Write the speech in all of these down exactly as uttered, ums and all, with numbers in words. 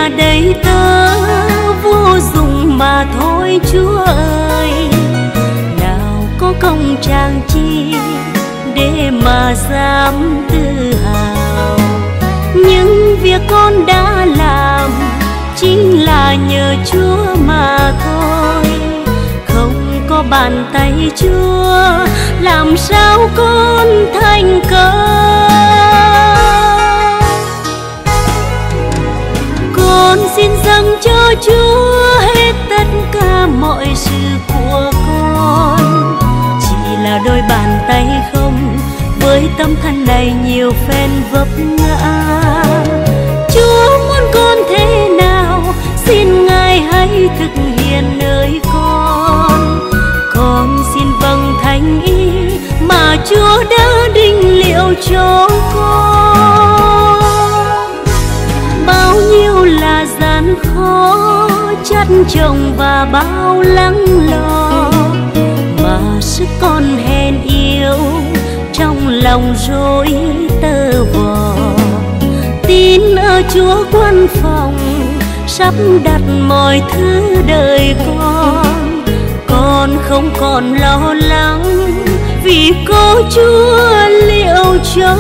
là đầy tớ vô dụng mà thôi Chúa ơi. Nào có công trang chi để mà dám tự hào, những việc con đã làm chính là nhờ Chúa mà thôi. Không có bàn tay Chúa làm sao con thành công. Con xin dâng cho Chúa hết tất cả mọi sự của con, chỉ là đôi bàn tay không với tâm thân này nhiều phen vấp ngã. Chúa muốn con thế nào xin Ngài hãy thực hiện nơi con. Con xin vâng thánh ý mà Chúa đã định liệu cho con. Bao nhiêu là gian khó chất chồng và bao lắng lo, mà sức con hèn yếu trong lòng rối tơ vò. Tin ở Chúa quan phòng sắp đặt mọi thứ đời con. Con không còn lo lắng vì có Chúa liệu cho.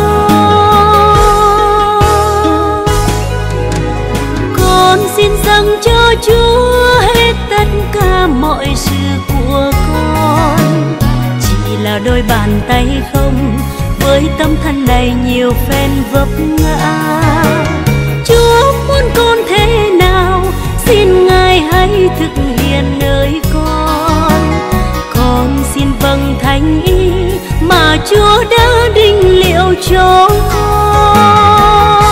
Con xin dâng cho Chúa hết tất cả mọi sự của con, chỉ là đôi bàn tay không với tâm thân này nhiều phen vấp ngã. Chúa muốn con thế nào xin Ngài hãy thực hiện nơi con. Con xin vâng thánh ý mà Chúa đã định liệu cho con.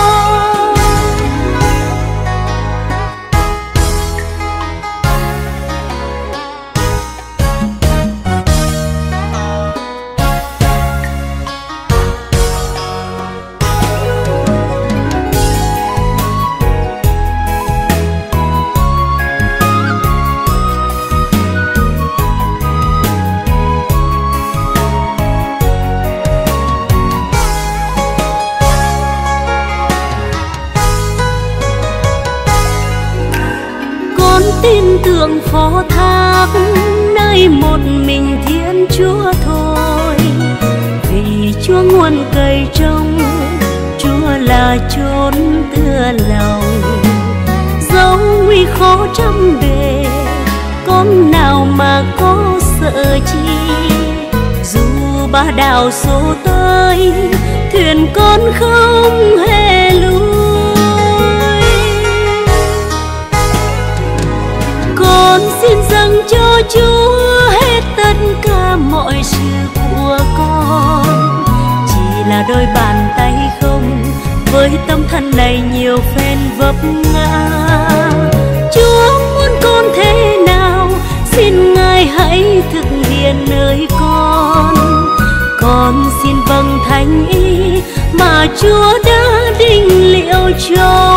Tin tưởng phó thác nơi một mình Thiên Chúa thôi, vì Chúa nguồn cây trông, Chúa là chốn tựa lòng. Dẫu nguy khó trăm bề, con nào mà có sợ chi. Dù ba đảo số tới, thuyền con không hề lùi. Con xin dâng cho Chúa hết tất cả mọi sự của con, chỉ là đôi bàn tay không với tâm thân này nhiều phen vấp ngã. Chúa muốn con thế nào xin Ngài hãy thực hiện nơi con. Con xin vâng thánh ý mà Chúa đã định liệu cho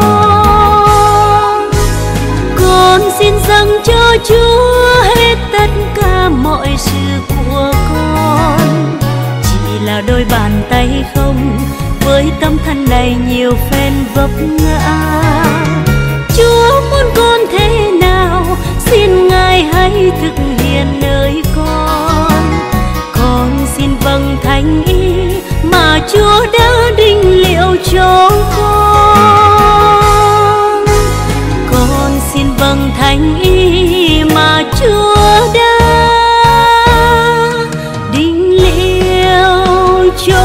con. Con xin dâng cho Chúa hết tất cả mọi sự của con, chỉ là đôi bàn tay không với tâm thân này nhiều phen vấp ngã. Chúa muốn con thế nào xin Ngài hãy thực hiện nơi con. Con xin vâng thánh ý mà Chúa đã định liệu cho con. Con xin vâng thánh ý mà Chúa đã định liệu cho.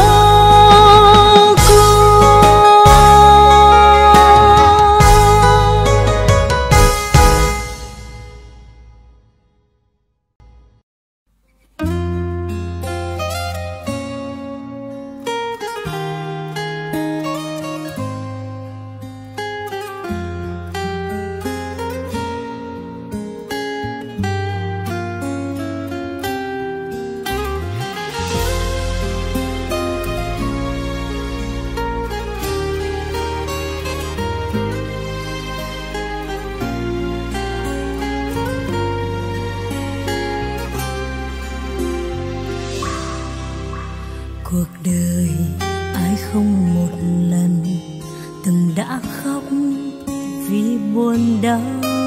Cuộc đời ai không một lần từng đã khóc vì buồn đau.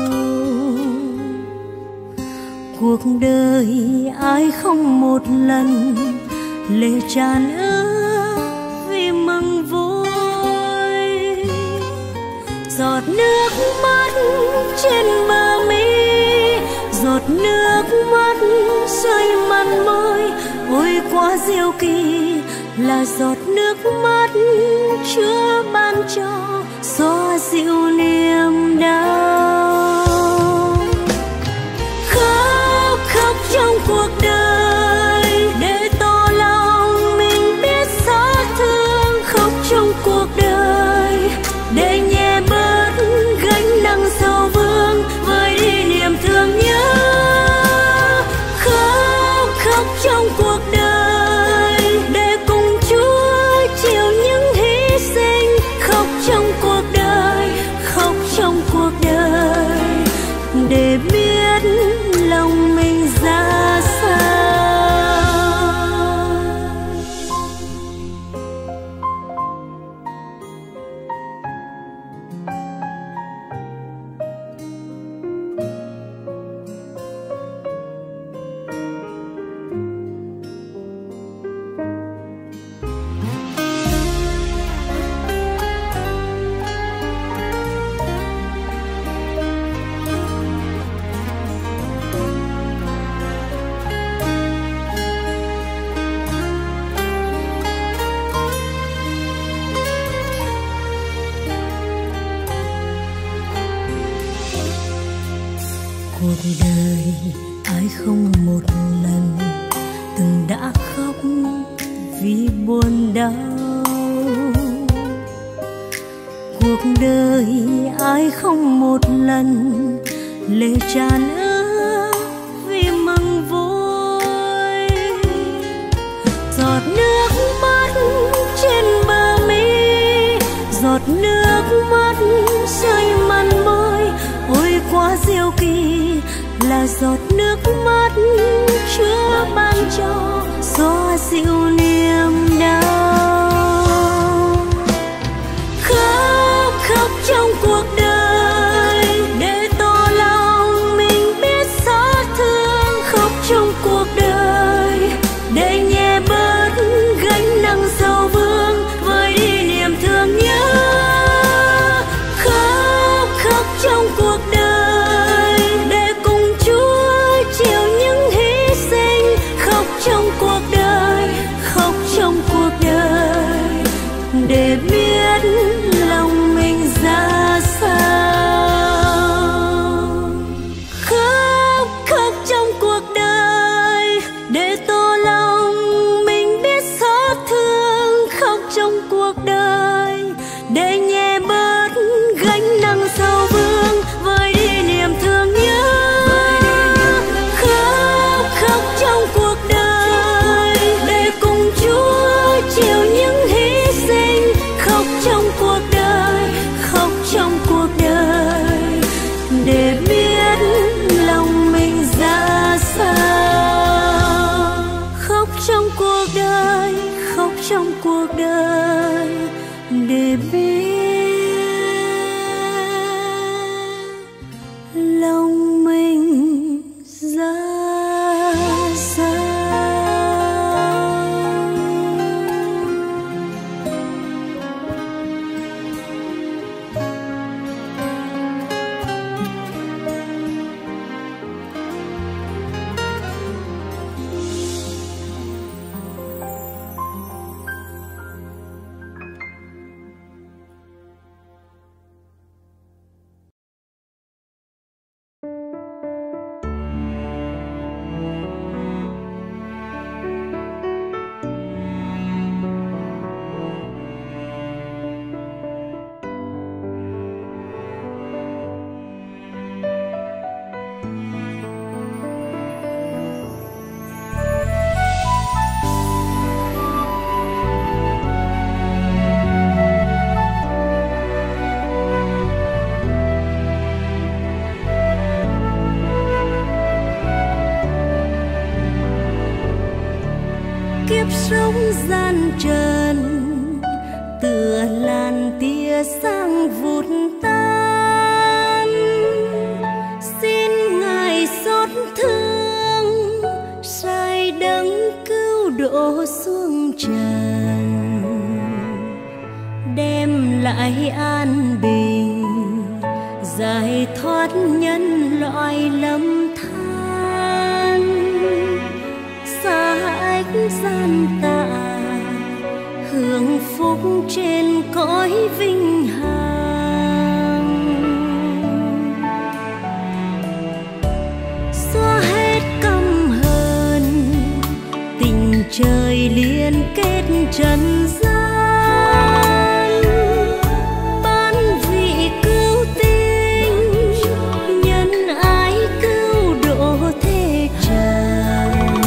Cuộc đời ai không một lần lệ tràn ứa vì mừng vui. Giọt nước mắt trên bờ mi, giọt nước mắt rơi mặn môi, ôi quá diệu kỳ là giọt nước mắt Chúa ban cho xoa dịu niềm đau. Khóc khóc trong cuộc đời để tỏ lòng mình biết xót thương, khóc trong cuộc đời để nhẹ bớt gánh nặng sầu vương với đi niềm thương nhớ. Khóc khóc trong cuộc đời để cùng Chúa chịu những hy sinh, khóc trong cuộc đời, khóc trong cuộc đời để biết lòng mình ra sao. Cuộc đời ai không một lần từng đã khóc vì buồn đau. Cuộc đời ai không một lần lệ tràn ứa vì mừng vui. Giọt nước mắt trên bờ mi, giọt nước mắt rơi mặn môi, ôi quá diệu kỳ là giọt nước mắt Chúa ban cho xoa dịu niềm đau. Khóc khóc trong cuộc đời để tỏ lòng mình biết xót thương, khóc trong cuộc đời để nhẹ bớt gánh nặng sầu vương với đi niềm thương nhớ. Khóc khóc trong cuộc đời để cùng Chúa chịu những hy sinh, khóc trong cuộc đời, khóc trong cuộc đời để biết lòng mình ra sao. Khóc khóc trong cuộc đời để tỏ lòng mình biết xót thương, khóc trong cuộc đời để nhẹ bớt gánh nặng sầu vương với đi niềm thương nhớ. Khóc khóc trong cuộc đời để cùng Chúa chịu những hy sinh, khóc trong cuộc đời, khóc trong cuộc đời để biết lòng mình ra sao. Khóc trong cuộc đời, khóc trong cuộc đời để biết lòng mình ra sao. Kiếp sống gian trần tựa làn tia sáng vụt tan, đổ xuống trần, đem lại an bình giải thoát nhân loại lầm than. Xa ánh gian tạ hưởng phúc trên cõi vinh hằng, xóa hết căm hờn tình trời liên kết trần gian, ban vị cứu tinh nhân ái cứu độ thế trần,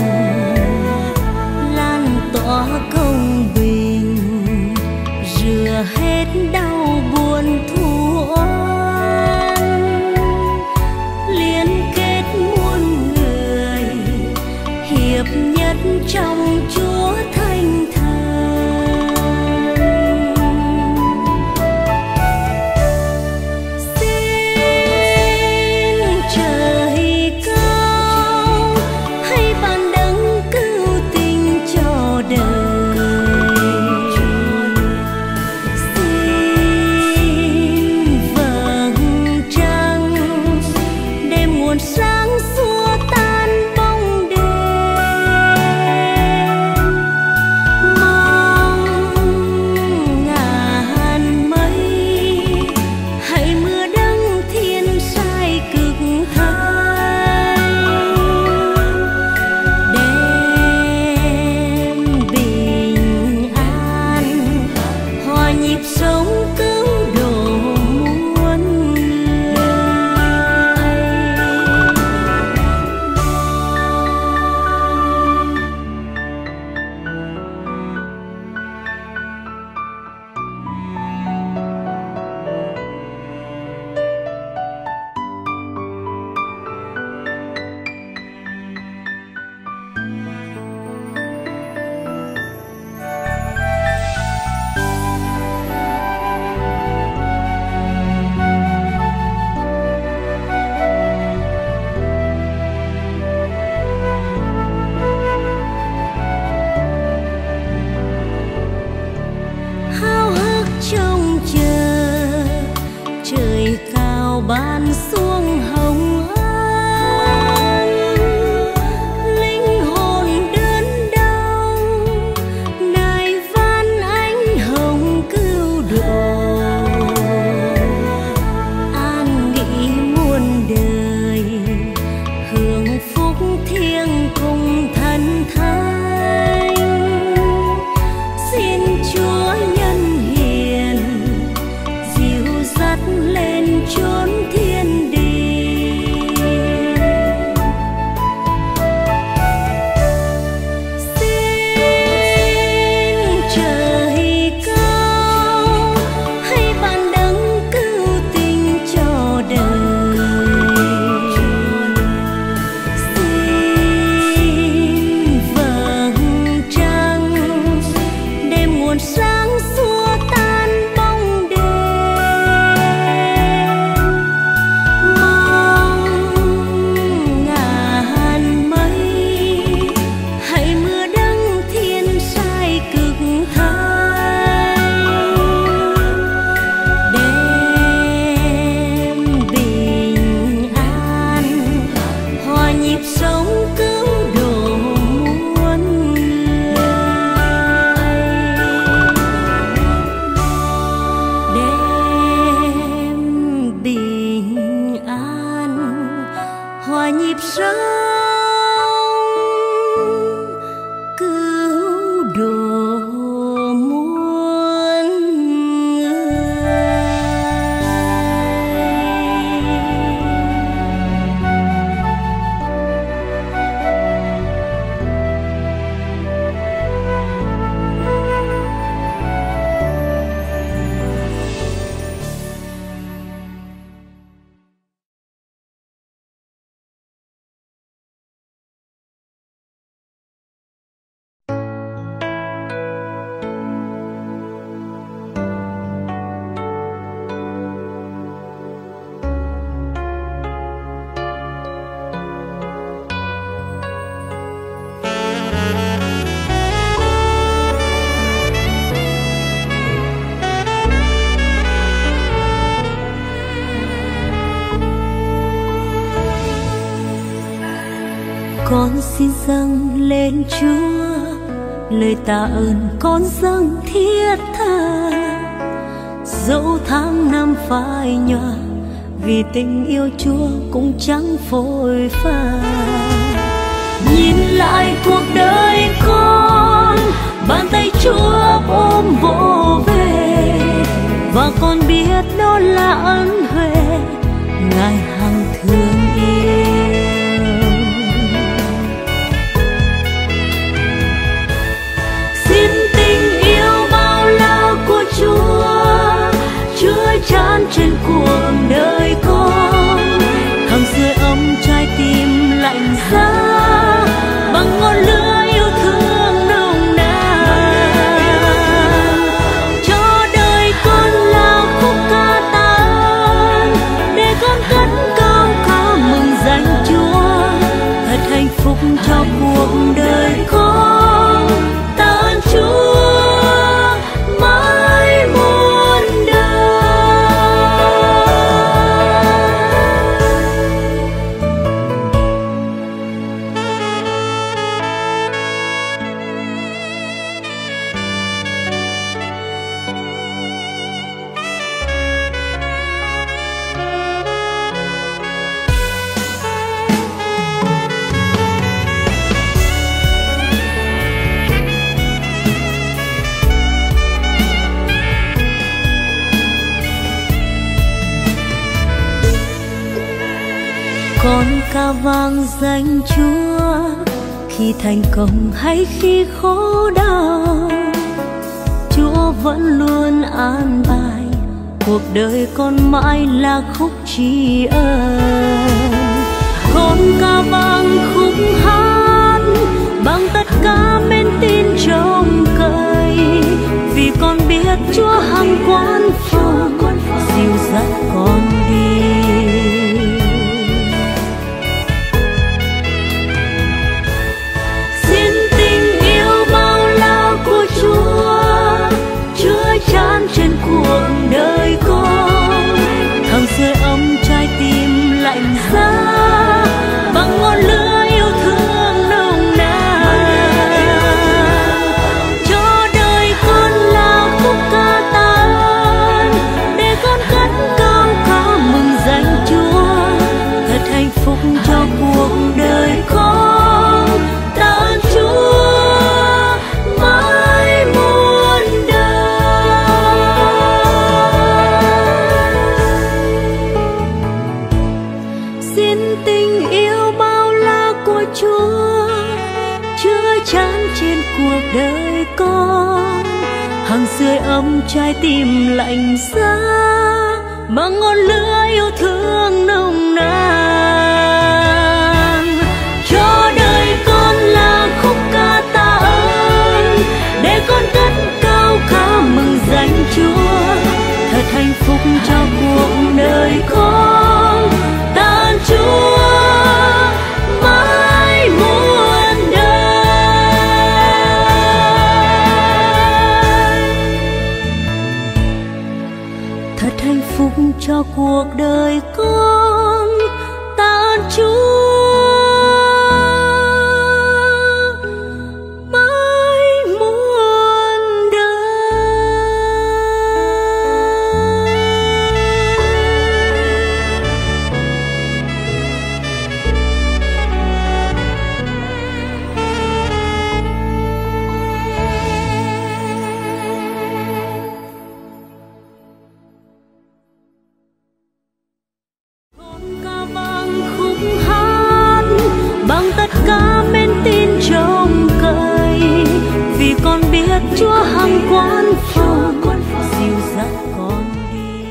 lan tỏa công bình rửa hết đau buồn thù oan, liên kết muôn người hiệp nhất trong Chúa Thánh Thần. xin dâng lên Chúa lời tạ ơn con dâng thiết tha. Dẫu tháng năm phai nhòa vì tình yêu Chúa cũng chẳng phôi pha. Nhìn lại cuộc đời con, bàn tay Chúa ôm vỗ về, và con biết đó là ân huệ Ngài hằng thương yêu. Xin tình yêu bao la của Chúa chứa chan trên cuộc đời con, hằng sưởi ấm trái tim lạnh giá bằng ngọn lửa yêu thương nồng nàn. Cho đời con là khúc ca tạ ơn, để con cất cao ca mừng danh Chúa. Thật hạnh phúc cho cuộc đời con, tạ ơn Chúa mãi muôn con ca vang danh Chúa khi thành công hay khi khổ đau. Chúa vẫn luôn an bài cuộc đời con mãi là khúc tri ân. Con ca vang khúc hát bằng tất cả men tin trông cậy, vì con biết Chúa hằng quan phòng dìu dắt con đi. Chan trên cuộc đời con, hằng sưởi ấm trái tim lạnh giá bằng ngọn lửa yêu thương nồng nàn. Cho đời con là khúc ca tạ ơn, để con cất cao ca mừng danh Chúa. Thật hạnh phúc cho cuộc đời con, tạ ơn Chúa mãi muôn đời. Chúa chứa chan trên cuộc đời con, hằng sưởi ấm trái tim lạnh giá bằng ngọn lửa yêu thương nồng nàn. Cho đời con là khúc ca tạ ơn, để con cất cao ca mừng danh Chúa. Thật hạnh phúc cho cuộc đời con, tạ ơn Chúa mãi muôn đời. Thật hạnh phúc cho cuộc đời con, tạ ơn Chúa mãi muôn bằng tất cả men tin trông cậy, vì con biết Chúa hằng quan phòng dìu dắt con đi.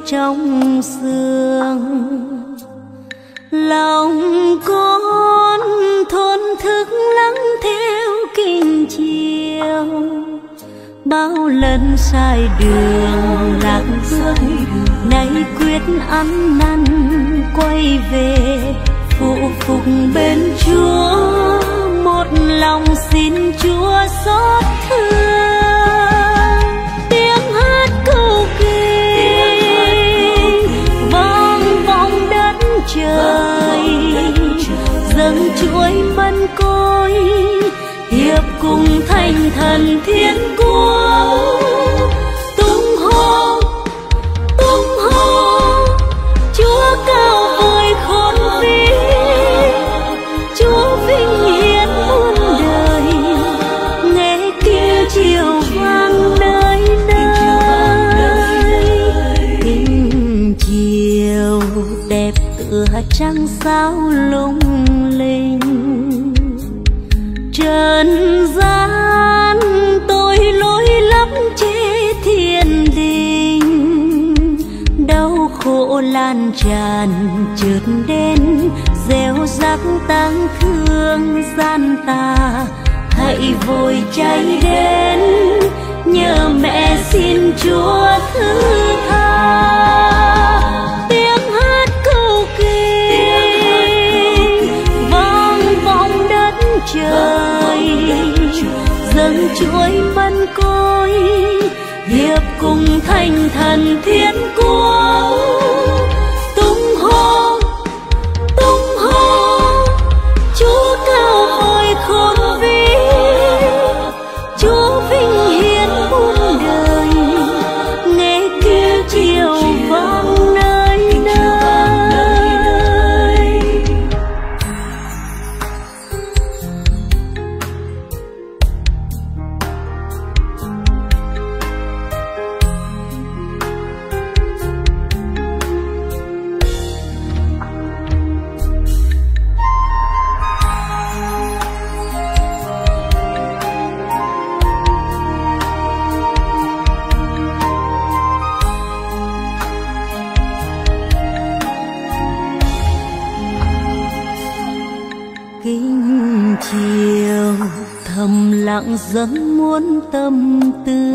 trong xương. Lòng con thổn thức lắng theo kinh chiều, bao lần sai đường lạc bước, nay quyết ăn năn quay về phụ phục bên Chúa. Một lòng xin Chúa xót thương, tiếng hát cầu kỳ vang vọng đất trời, dâng chuỗi mân côi hiệp cùng thành thần thiên quốc. Tung hô tung hô Chúa cao vời khôn vĩ, Chúa vinh hiển muôn đời, nghe kêu chiều vang nơi nơi. Kinh chiều đẹp tựa trăng sao lung linh, trần gian tôi lối lắm chế thiên đình. Đau khổ lan tràn chợt đến, gieo rắc tang thương gian ta. Hãy vội chạy đến, nhờ mẹ xin Chúa thứ tha. Tiếng hát cầu kỳ vang vọng đất trời, dâng chuỗi mân côi hiệp cùng thành thần thiên quốc. Tung hô tung hô Chúa cao vời khôn vĩ, Chúa vinh hiển muôn đời, nghe kêu chiều vang nơi nơi. Kinh chiều thầm lặng dâng muôn tâm tư,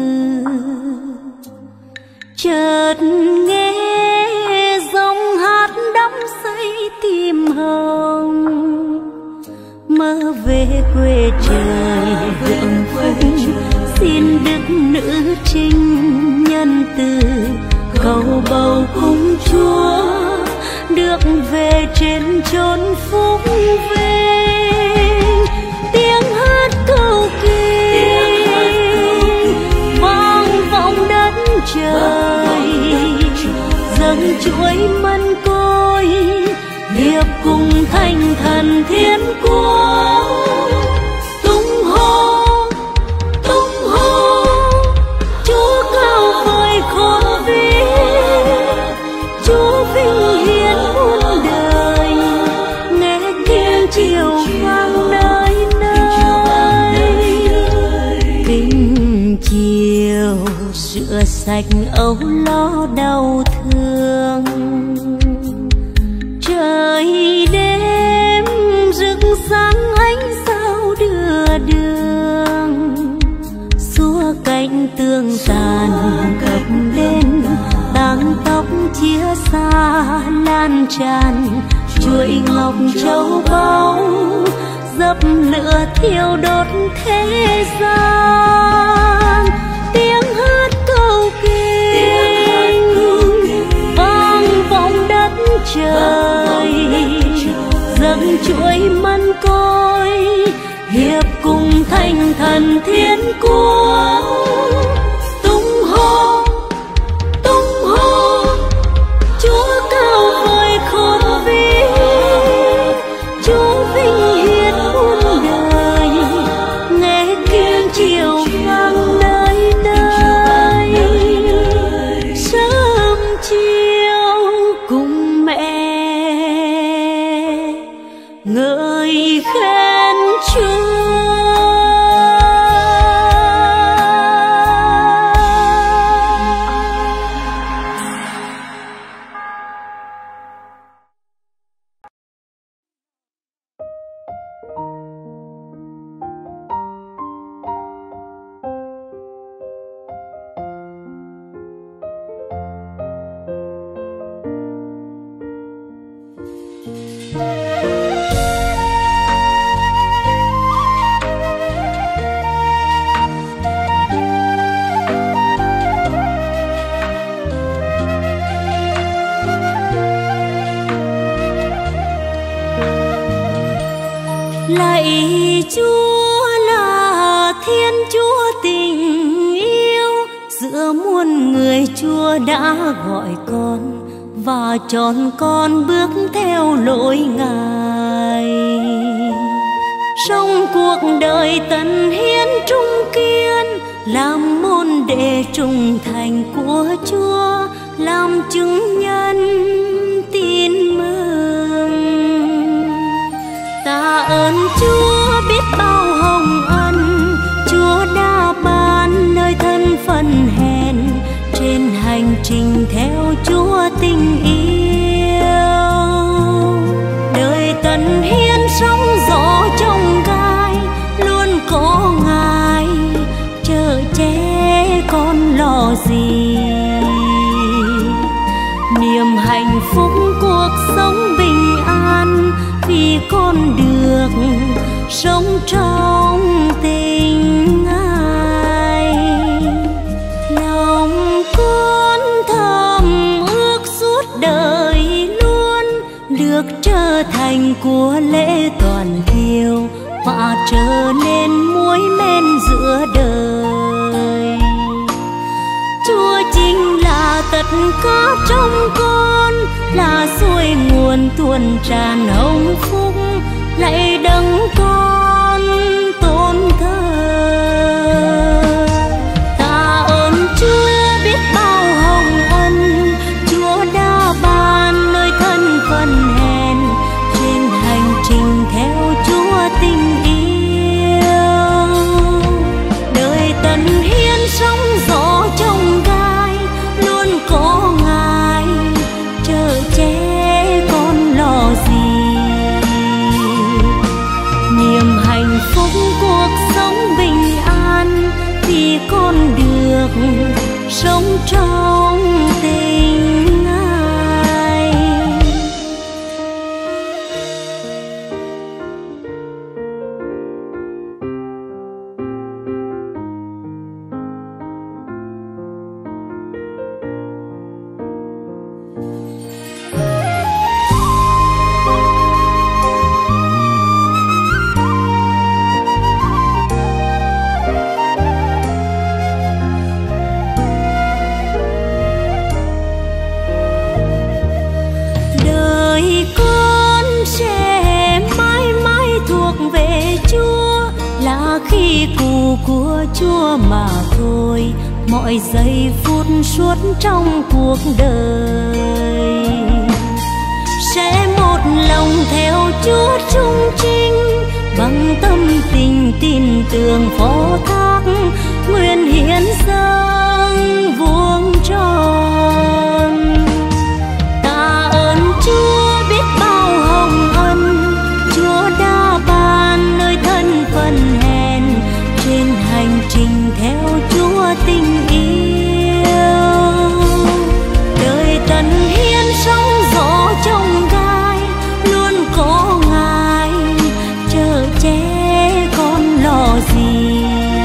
chợt nghe dòng hát đắm say tim hồng. Mơ về quê trời hưởng phúc, xin đức nữ trinh nhân từ cầu bầu cùng Chúa, được về trên chốn phúc vinh. Tiếng hát cầu kỳ vang vọng đất trời, dâng chuỗi mân côi hiệp cùng thành thần thiên quốc. Tung hô tung hô Chúa cao vời khôn vĩ, Chúa vinh hiển muôn đời, nghe kêu chiều vang nơi nơi. Kinh chiều rửa sạch âu lo đau thương, trời đêm rực sáng ánh sao đưa đường. Xua cánh tương tàn cập lên, tang tóc chia xa lan tràn. Chuỗi ngọc châu báu dập lửa thiêu đốt thế gian. Tiếng hát cầu kỳ vang vọng đất trời, dâng chuỗi mân côi hiệp cùng thành thần thiên quốc. Tung hô tung hô Chúa cao vời khôn vĩ, Chúa vinh hiển muôn đời, nghe kêu chiều vang nơi nơi. Sớm chiều cùng mẹ ngợi khen Chúa. Lạy Chúa là Thiên Chúa tình yêu, giữa muôn người Chúa đã gọi con và chọn con bước theo lối Ngài. Sống cuộc đời tận hiến trung kiên, làm môn đệ trung thành của Chúa, làm chứng nhân tin mừng. Tạ ơn Chúa biết bao hồng ân, Chúa đã ban nơi thân phận hèn, trên hành trình theo Chúa tình yêu. Đời tận hiến sóng gió trong gai, luôn có Ngài chở che con lo gì. Niềm hạnh phúc cuộc sống bình an, vì con được sống trong tình Ngài. Lòng con thầm ước suốt đời luôn được trở thành của lễ toàn thiêu, và trở nên muối men giữa đời. Chúa chính là tất cả trong con, là suối nguồn tuôn tràn hồng phúc. Lạy đấng con tôn thờ, tạ ơn Chúa biết bao hồng ân, Chúa đã ban nơi thân phận hèn, trên hành trình theo Chúa tình yêu. Đời tận hiến sóng gió trong gai, luôn có Ngài chở che con lo gì. Niềm hạnh phúc cuộc sống bình an, vì con được sống trong tình Ngài. Đời con sẽ mãi mãi thuộc về Chúa, là khi cụ của Chúa mà thôi. Mọi giây phút suốt trong cuộc đời sẽ một lòng theo Chúa trung trinh, bằng tâm tình tin tưởng phó thác, nguyện hiến dâng vuông tròn. Tạ ơn Chúa biết bao hồng ân, Chúa đã ban nơi thân phận hèn, trên hành trình theo Chúa tình yêu. Đời tận hiến sóng gió trong gai, luôn có Ngài chở che con lo gì.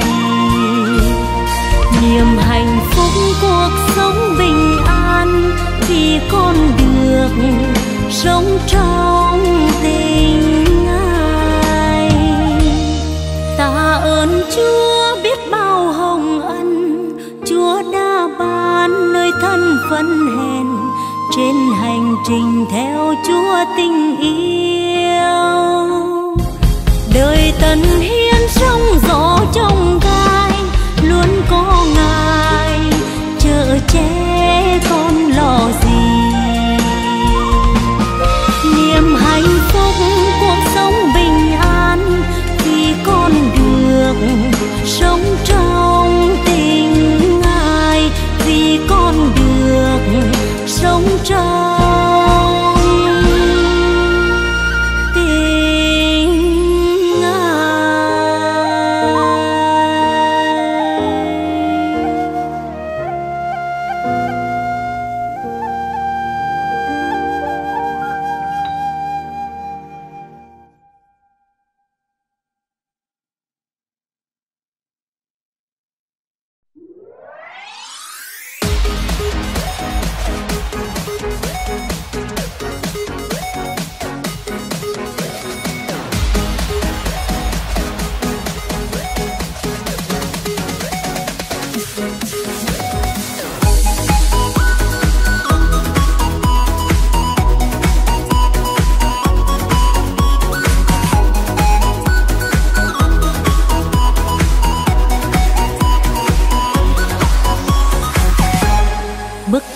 Niềm hạnh phúc cuộc sống bình an, vì con được sống trong tình Ngài. Tạ ơn Chúa biết bao hồng ân, Chúa đã ban nơi thân phận hèn, trên hành trình theo Chúa tình yêu. Đời tận hiến sóng gió trong gai, luôn có Ngài chở che con lo gì. Niềm hạnh phúc cuộc sống bình an, vì con được sống trong tình Ngài, vì con được sống trong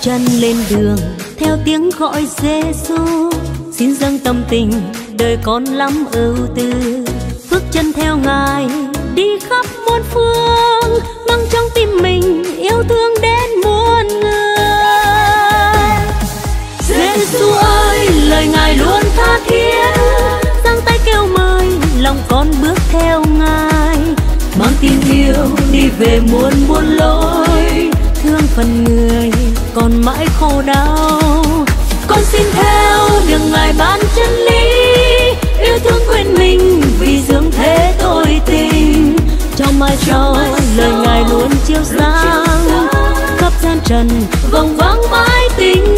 chân lên đường theo tiếng gọi Giêsu, xin dâng tâm tình đời con lắm ưu tư. Bước chân theo Ngài đi khắp muôn phương, mang trong tim mình yêu thương đến muôn người. Giêsu ơi, lời Ngài luôn tha thiết, giang tay kêu mời lòng con bước theo Ngài, mang tin yêu đi về muôn muôn lối, thương phần người còn mãi khổ đau. Con xin theo đường Ngài ban chân lý, yêu thương quên mình vì dương thế tôi tình. Trong mai sau lời Ngài luôn chiếu sáng, khắp gian trần vòng vắng mãi tình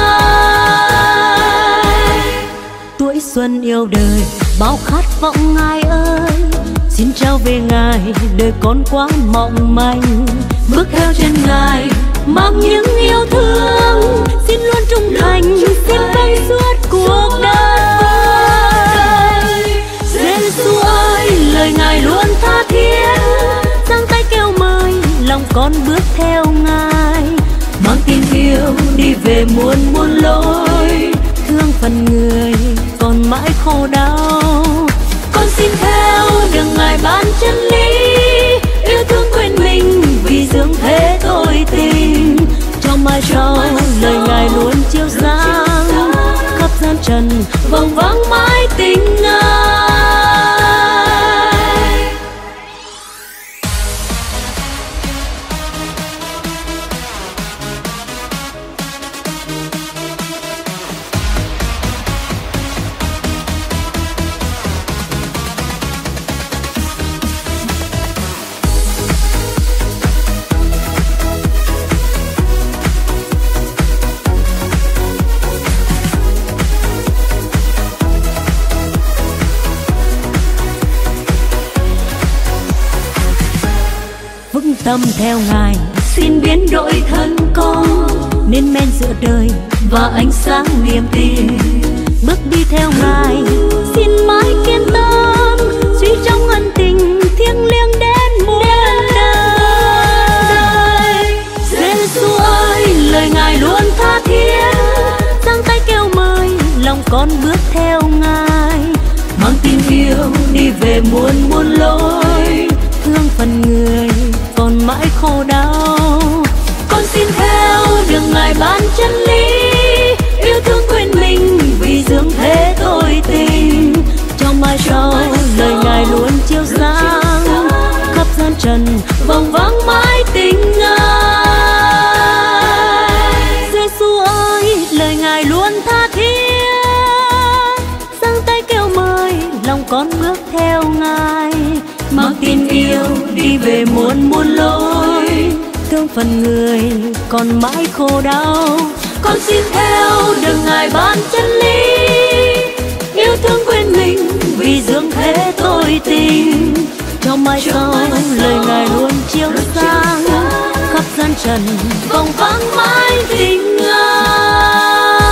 Ngài. Tuổi xuân yêu đời bao khát vọng Ngài ơi, xin trao về Ngài đời con quá mong manh. Bước theo chân Ngài mang những yêu thương, xin luôn trung thành, xin vâng suốt cuộc đời. Giêsu ơi, lời Ngài luôn tha thiết, giang tay kêu mời lòng con bước theo Ngài, mang tin yêu đi về muôn muôn lối, thương phần người còn mãi khổ đau. Con xin theo đường Ngài ban chân lý, yêu thương quên mình vì dương thế tôi tình. Trong mai sau lời Ngài luôn chiếu sáng, khắp gian trần vòng vắng mãi tình Ngài. Tâm theo Ngài xin biến đổi thân con, nên men giữa đời và ánh sáng niềm tin. Bước đi theo Ngài xin mãi kiên tâm, suy trong ân tình thiêng liêng đến muôn đời. Giêsu ơi, lời Ngài luôn tha thiết, giang tay kêu mời lòng con bước theo Ngài, mang tin yêu đi về muôn muôn lối, thương phần người còn mãi khổ đau. Con xin theo đường Ngài ban chân lý, yêu thương quên mình vì dương thế tôi tình. Trong mai sau lời Ngài luôn chiếu sáng, khắp gian trần vòng vắng mãi tình Ngài. Giêsu ơi, lời Ngài luôn tha thiết, giang tay kêu mời lòng con bước theo Ngài, mang tin yêu đi về muôn muôn lối, thương phần người còn mãi khổ đau. Con xin theo đường Ngài ban chân lý, yêu thương quên mình vì dương thế tôi tình. Trong mai sau lời Ngài luôn chiếu sáng, khắp gian trần vòng vắng mãi tình Ngài.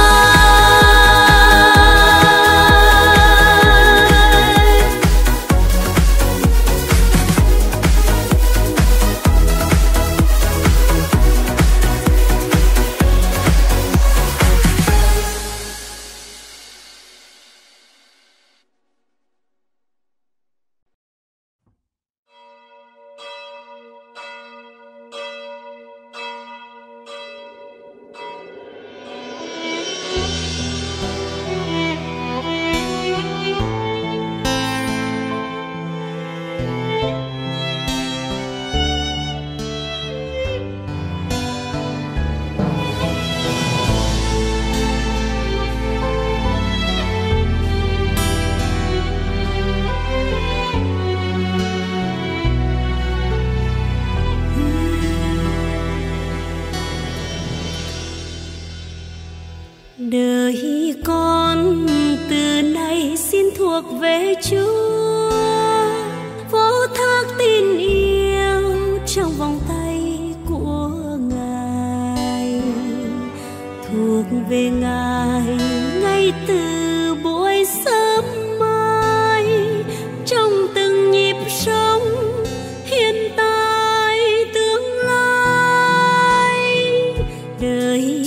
Đời con từ nay xin thuộc về Chúa, phó thác tin yêu trong vòng tay của Ngài, thuộc về Ngài ngay từ buổi sớm mai, trong từng nhịp sống hiện tại tương lai. Đời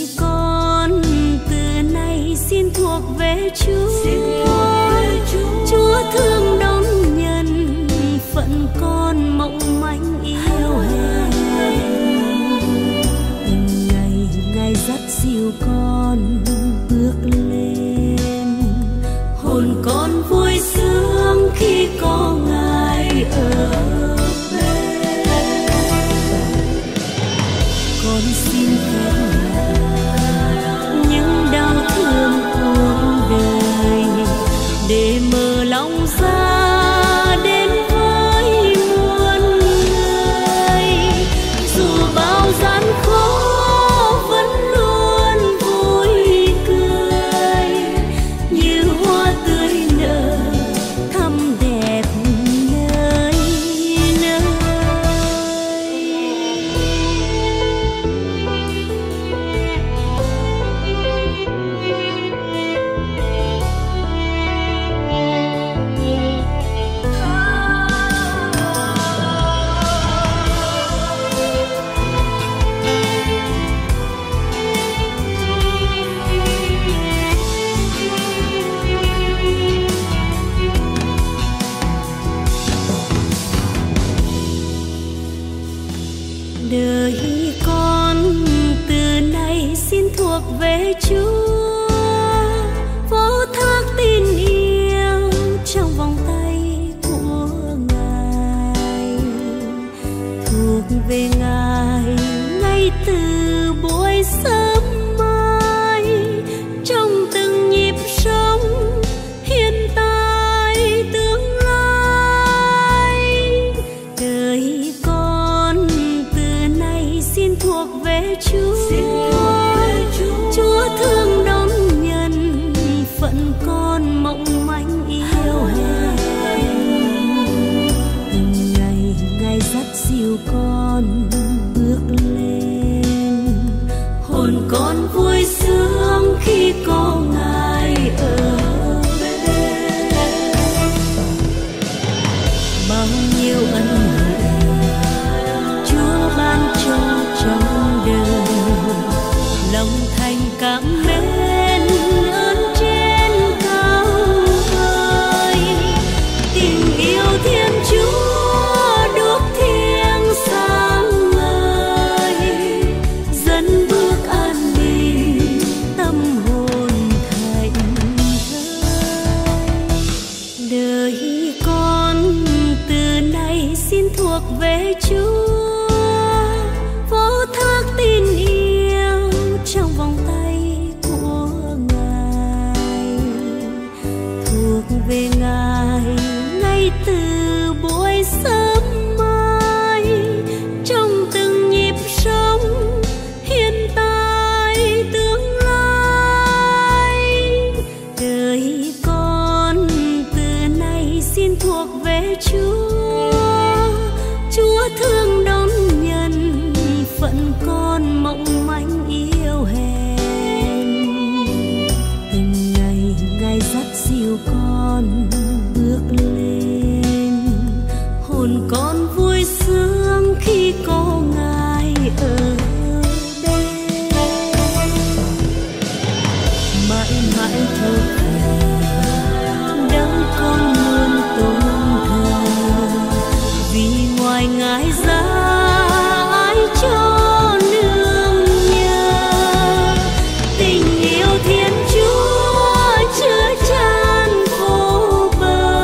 hồn con vui sướng khi có Ngài ở bên. Con xin phép những đau thương cuộc đời để mở lòng ra đến với muôn người. Dù bao gian khó vẫn luôn vui cười, như hoa tươi nở thắm đẹp nơi nơi. Đời con từ nay xin thuộc về Chúa, phó thác tin yêu trong vòng tay của Ngài, thuộc về Ngài ngay từ buổi sớm mai, trong từng nhịp sống hiện tại tương lai. Đời con từ nay xin thuộc về Chúa, Chúa thương đón nhận phận con mộng manh yêu hèn. Từng ngày Ngài dắt dìu con bước lên, hồn con vui sướng khi có Ngài ở bên. Bao nhiêu ân huệ Chúa ban cho trong đời, lòng thành cảm mến ơn trên cao vời. Tình yêu Thiên Chúa đuốc thiêng sáng ngời, dẫn bước an bình tâm hồn thành thơi. Đời con từ nay xin thuộc về Chúa, phó thác tin yêu trong vòng tay của Ngài, thuộc về Ngài ngay từ buổi sớm mai, trong từng nhịp sống hiện tại tương lai. Đời con từ nay xin thuộc về Chúa, Chúa thương đón nhận phận con mộng manh yêu hèn. Từng ngày Ngài dắt dìu con bước lên, hồn con vui sướng khi có Ngài ở bên. Mãi mãi thâu thờ đấng con luôn tôn thờ, vì ngoài Ngài ra ai cho nương nhờ. Tình yêu Thiên Chúa chứa chan vô bờ,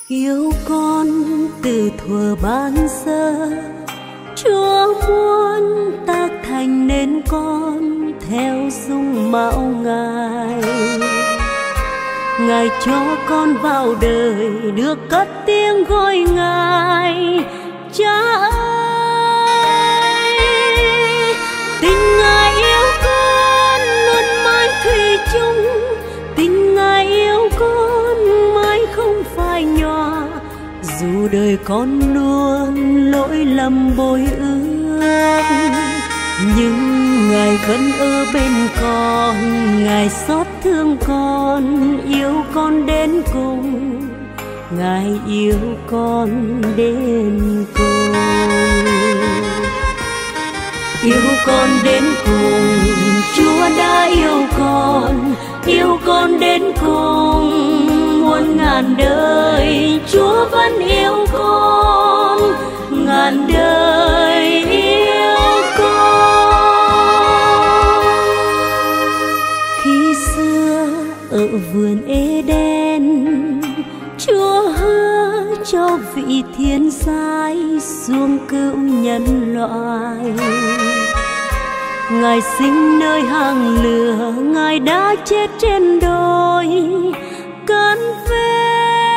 Yêu con từ thuở ban sơ, Chúa muốn tác thành nên con theo dung mạo Ngài. Ngài cho con vào đời được cất tiếng gọi Ngài Cha ơi. Tình Ngài yêu con luôn mãi thủy chung, tình Ngài yêu con mãi không phai nhòa. Dù đời con luôn lỗi lầm bội ước, nhưng Ngài vẫn ở bên con. Ngài xót thương con, yêu con đến cùng. Ngài yêu con đến cùng, yêu con đến cùng. Chúa đã yêu con, yêu con đến cùng. Muôn ngàn đời Chúa vẫn yêu con, ngàn đời yêu con. Khi xưa ở vườn Eden, Chúa hứa cho vị thiên sai xuống cứu nhân loại. Ngài sinh nơi hang lửa, Ngài đã chết trên đồi cơn về,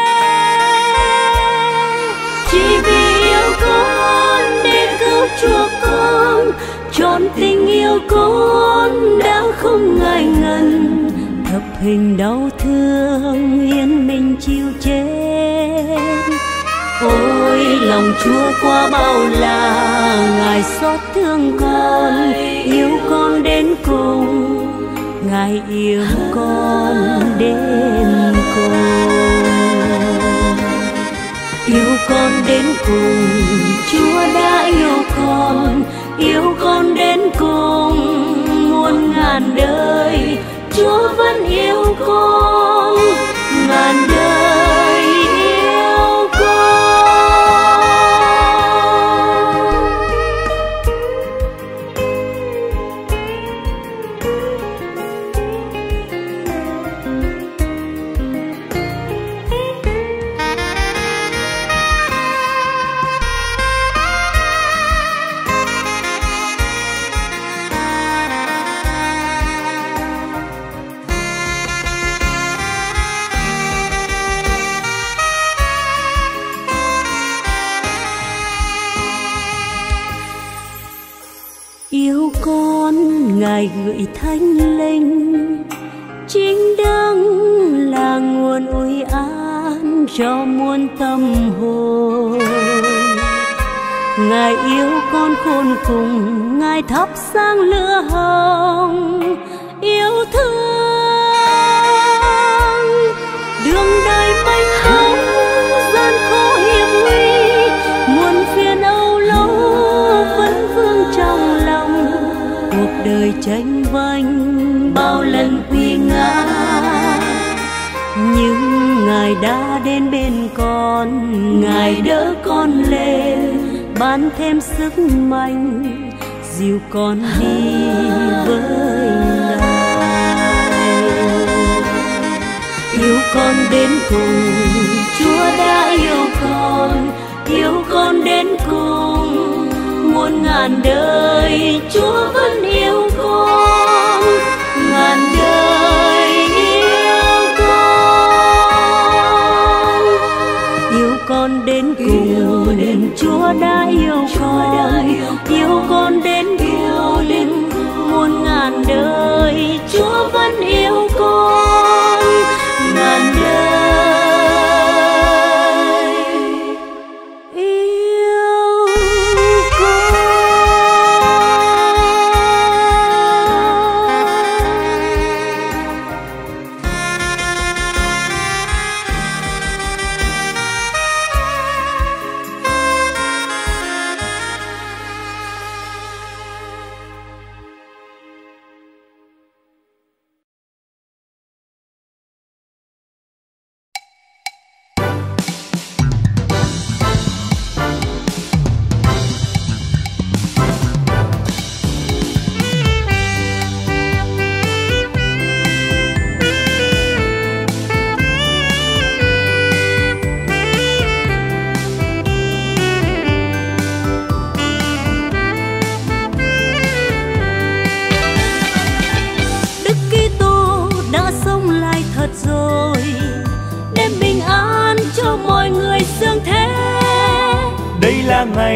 chỉ vì yêu con để cứu chuộc con. Trọn tình yêu con đã không ngại ngần, thập hình đau thương hiến mình chịu chết. Ôi lòng Chúa quá bao la, Ngài xót thương con, yêu con đến cùng. Ngài yêu con đến cùng, yêu con đến cùng. Chúa đã yêu con, yêu con đến cùng. Muôn ngàn đời Chúa vẫn yêu con, ngàn đời yêu con. Yêu con Ngài gửi Thánh Linh, chính đấng là nguồn ủi an cho muôn tâm hồn. Ngài yêu con khôn cùng, Ngài thắp sáng lửa hồng yêu thương. Đường đời mênh mông gian khổ hiểm nguy, muôn phiền âu lo vẫn vương trong lòng. Cuộc đời tranh vanh bao lần quy ngã, nhưng Ngài đã đến bên con. Ngài đỡ con lên, ban thêm sức mạnh, dìu con đi với Ngài. Yêu con đến cùng, Chúa đã yêu con, yêu con đến cùng. Muôn ngàn đời Chúa vẫn yêu con, ngàn đời yêu con. Yêu con đến cùng, Chúa đã yêu con, yêu con đến cùng. Muôn ngàn đời Chúa vẫn yêu con, ngàn đời yêu con.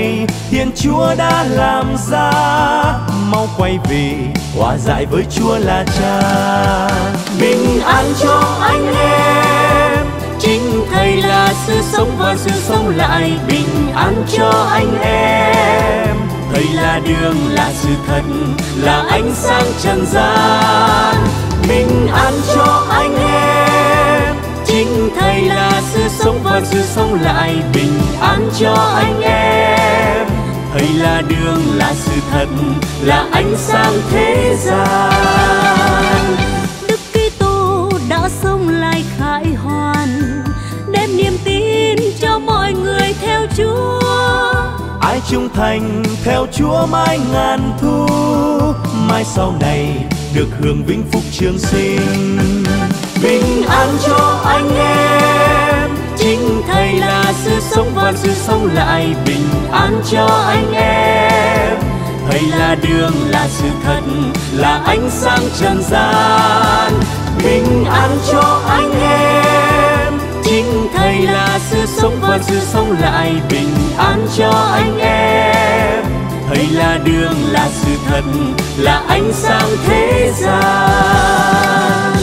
ngày Thiên Chúa đã làm ra, mau quay về hòa giải với Chúa là Cha. Bình an cho anh em, chính Thầy là sự sống và sự sống lại. Bình an cho anh em, Thầy là đường, là sự thật, là ánh sáng trần gian. Bình an cho anh em, chính Thầy là sự sống và sự sống lại. Bình an cho anh em, Thầy là đường, là sự thật, là ánh sáng thế gian. Đức Kitô đã sống lại khải hoàn, đem niềm tin cho mọi người theo Chúa. Ai trung thành theo Chúa mãi ngàn thu, mai sau này được hưởng vinh phúc trường sinh. Bình an cho anh em, chính Thầy là sự sống và sự sống lại. Bình an cho anh em, Thầy là đường, là sự thật, là ánh sáng trần gian. Bình an cho anh em, chính Thầy là sự sống và sự sống lại. Bình an cho anh em, Thầy là đường, là sự thật, là ánh sáng thế gian.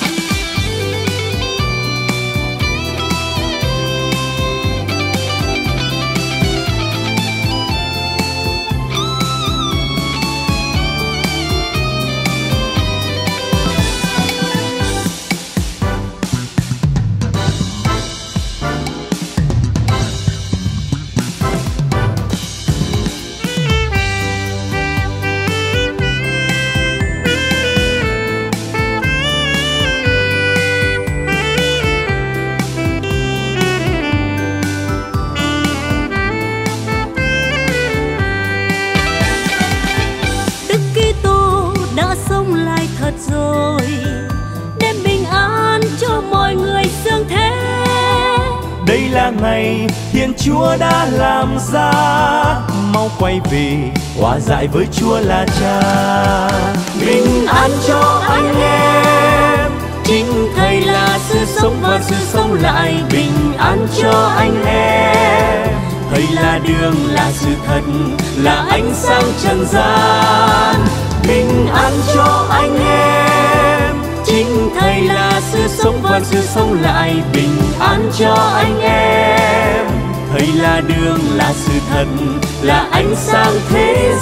Rồi đem bình an cho mọi người dương thế. Đây là ngày Thiên Chúa đã làm ra, mau quay về hòa giải với Chúa là Cha. Bình an cho anh em, chính Thầy là sự sống và sự sống lại. Bình an cho anh em, Thầy là đường, là sự thật, là ánh sáng trần gian. Bình an cho anh em, chính Thầy là sự sống và sự sống lại. Bình an cho anh em, Thầy là đường, là sự thật, là ánh sáng thế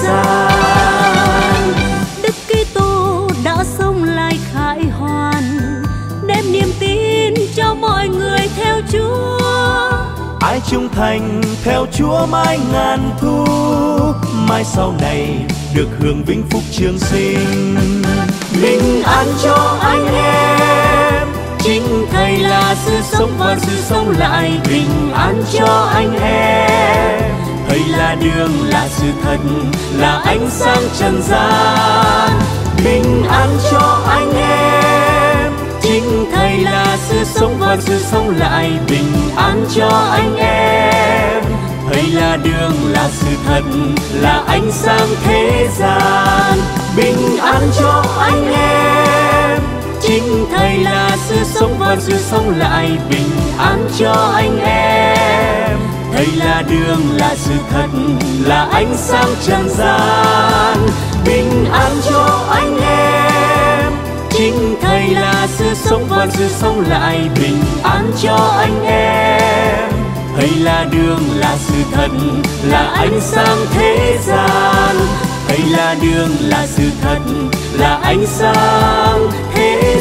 gian. Đức Kitô đã sống lại khải hoàn, đem niềm tin cho mọi người theo Chúa. Ai trung thành theo Chúa mãi ngàn thu, mai sau này được hưởng vinh phúc trường sinh. Bình an cho anh em, chính Thầy là sự sống và sự sống lại. Bình an cho anh em, Thầy là đường, là sự thật, là ánh sáng trần gian. Bình an cho anh em, chính Thầy là sự sống và sự sống lại. Bình an cho anh em, Thầy là đường, là sự thật, là ánh sáng thế gian. Bình an cho anh em, chính Thầy là sự sống và sự sống lại. Bình an cho anh em, Thầy là đường, là sự thật, là ánh sáng trần gian. Bình an cho anh em, chính Thầy là sự sống và sự sống lại. Bình an cho anh em, Thầy là đường, là sự thật, là ánh sáng thế gian. Thầy là đường, là sự thật, là ánh sáng thế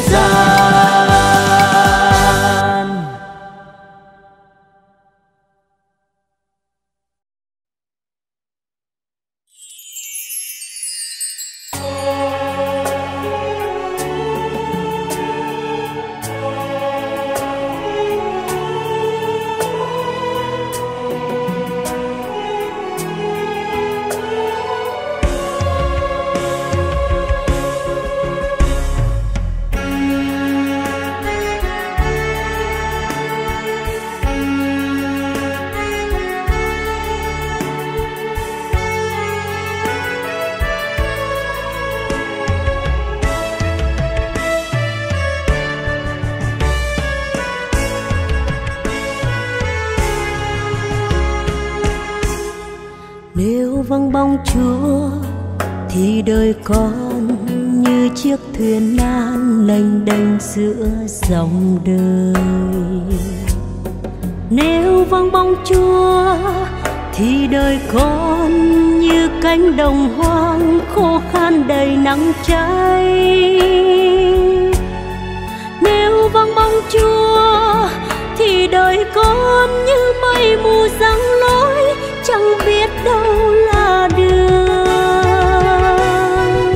gian. vắng bóng Chúa thì đời con như chiếc thuyền nan lênh đênh giữa dòng đời. Nếu vắng bóng Chúa thì đời con như cánh đồng hoang khô khan đầy nắng cháy. Nếu vắng bóng Chúa thì đời con như mây mù giăng lối, chẳng biết đâu là đường.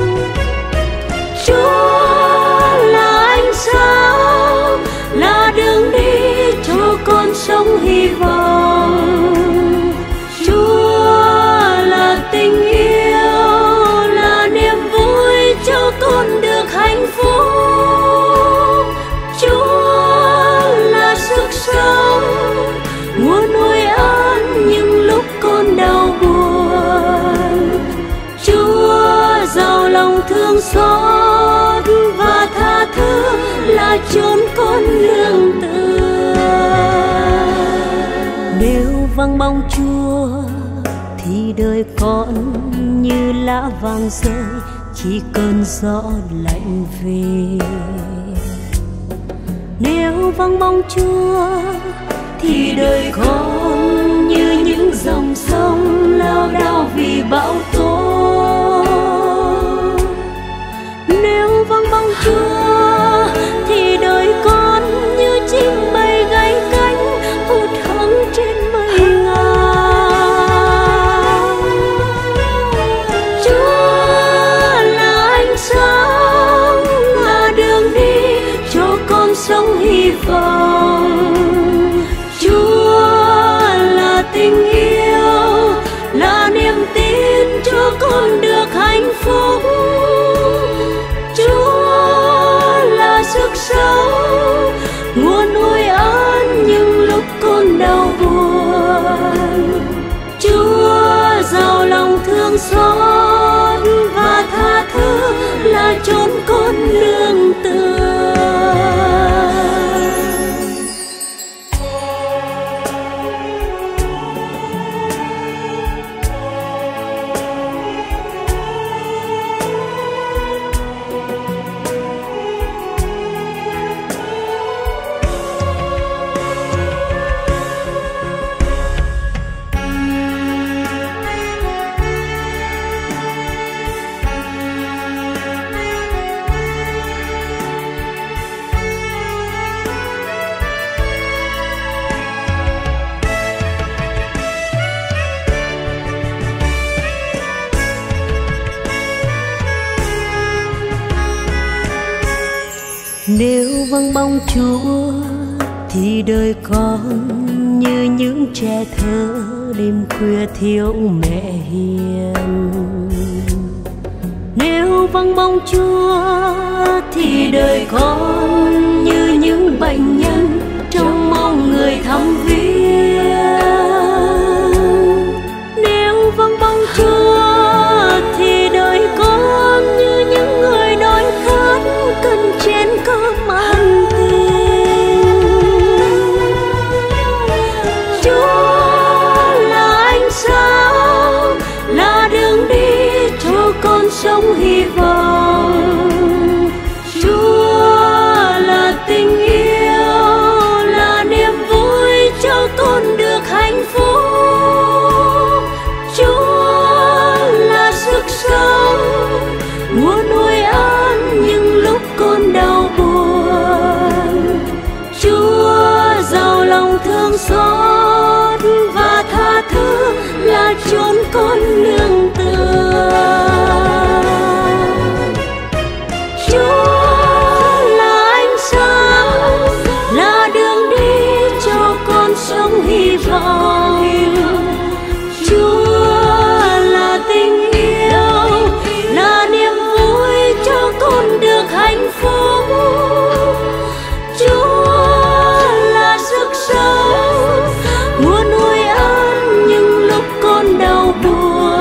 Chúa là ánh sáng, là đường đi cho con sống hy vọng. Chúa là tình yêu, là niềm vui cho con được hạnh phúc. Chúa là sức sống, nguồn nuôi ơn những lúc con đau buồn. Chúa giàu lòng thương xót và tha thứ, là chốn con nương tựa. Nếu vắng bóng Chúa thì đời con như lá vàng rơi, chỉ cơn gió lạnh về. Nếu vắng bóng Chúa thì đời con như những dòng sông lao đao vì bão tố. Nếu vắng bóng Chúa thì đời con như chim bay gáy cánh vụt hẫng trên mây ngàn. Chúa là ánh sáng, là đường đi cho con sống hy vọng. Chúa là tình yêu, là niềm tin cho con được hạnh phúc. Chúa là sức sống, nguồn nuôi ơn những lúc con đau buồn. Chúa giàu lòng thương xót và tha thứ, là chốn con nương tựa. Nếu vắng bóng Chúa thì đời con như những trẻ thơ đêm khuya thiếu mẹ hiền. Nếu vắng bóng Chúa thì đời con như những bệnh nhân trông mong người thăm viếng. Nếu vắng bóng Chúa thì đời con như những người đói khát cần chén cơm ăn tiền. Chúa là ánh sáng, là đường đi cho con sống hy vọng. Chúa là tình yêu, là niềm vui cho con được hạnh phúc. Chúa là sức sống, nguồn nuôi ơn những lúc con đau buồn. Chúa giàu lòng thương xót và tha thứ, là chốn con nương tựa. Chúa là ánh sáng, là đường đi cho con sống hy vọng. Chúa là tình yêu, là niềm vui cho con được hạnh phúc. Chúa là sức sống, nguồn nuôi ơn những lúc con đau buồn.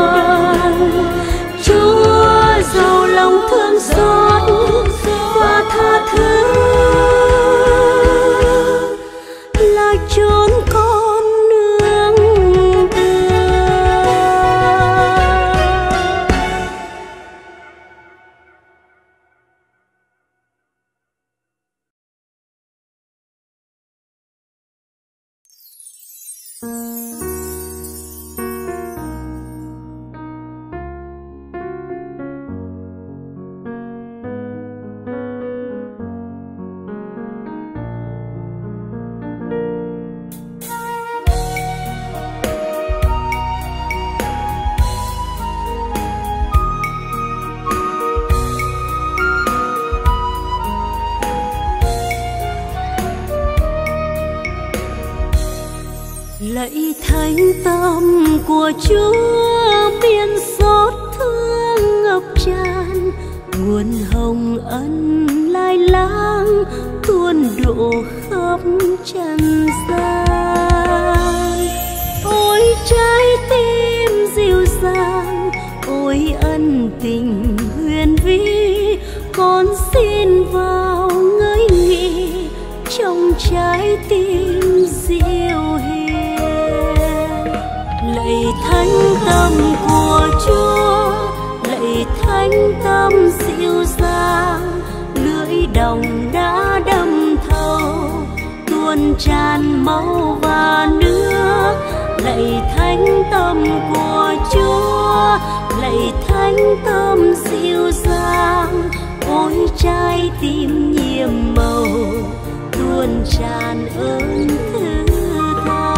lạy thánh tâm của Chúa, biển xót thương ngập tràn, nguồn hồng ân lai lang tuôn đổ khắp trần gian. Ôi trái tim dịu dàng, ôi ân tình huyền vĩ, con xin vào ngơi nghỉ trong trái tim dịu hiền. Lạy thánh tâm của Chúa, lạy thánh tâm dịu dàng, lưỡi đồng đã đâm thấu tuôn tràn máu và nước. Lạy thánh tâm của Chúa, lạy thánh tâm dịu dàng, ôi trái tim nhiệm màu tuôn tràn ơn thứ tha.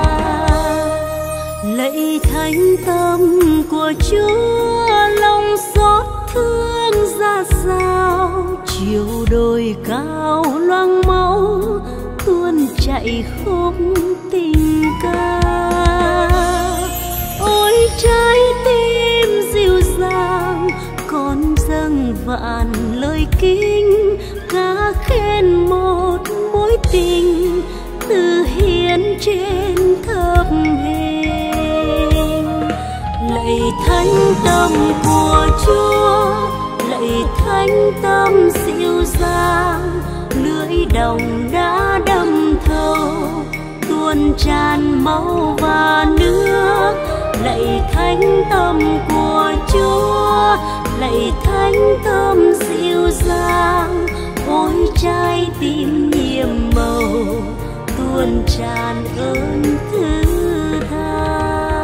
Lạy thánh tâm của Chúa, lòng xót thương ra sao, chiều đồi cao loang máu tuôn chảy khúc tình ca. Ôi trái tim dịu dàng, con dâng vạn lời kính, ca khen một mối tình từ hiến trên thập hình. Lạy thánh tâm của Chúa, lạy thánh tâm dịu dàng, lưỡi đồng đã đâm thấu tuôn tràn máu và nước. Lạy thánh tâm của Chúa, lạy thánh tâm dịu dàng, ôi trái tim nhiệm màu tuôn tràn ơn thứ tha.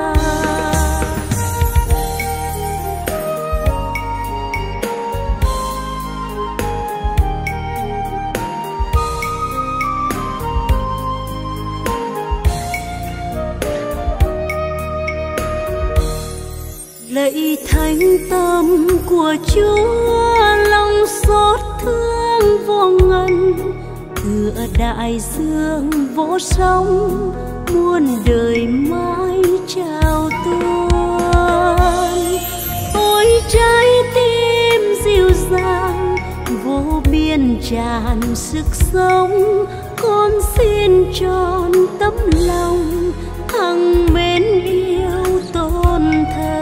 Lạy thánh tâm của Chúa, lòng xót thương vô ngần, tựa đại dương vỗ sóng muôn đời mãi trao tuôn. Ôi trái tim dịu dàng, vô biên tràn sức sống, con xin tròn tấm lòng hằng mến yêu tôn thờ.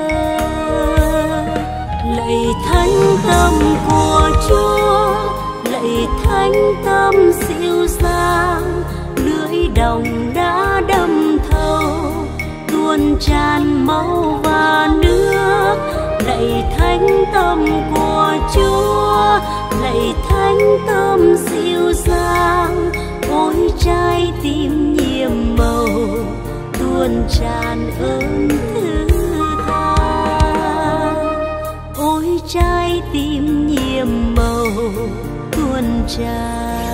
Lạy thánh tâm của Chúa, lạy thánh tâm dịu dàng, lưỡi đồng đã đâm thấu tuôn tràn máu và nước. Lạy thánh tâm của Chúa, lạy thánh tâm dịu dàng, ôi trái tim nhiệm màu tuôn tràn ơn thứ tha. Ôi trái tim nhiệm màu tuôn tràn.